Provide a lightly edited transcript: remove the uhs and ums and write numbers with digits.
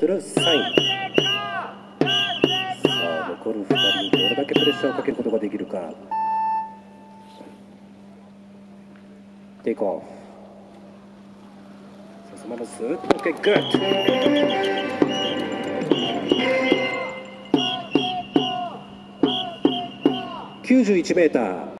る3位。さあ残る2人にどれだけプレッシャーをかけることができるか。テイクオフ。そのままスーッと OK グッド。91m。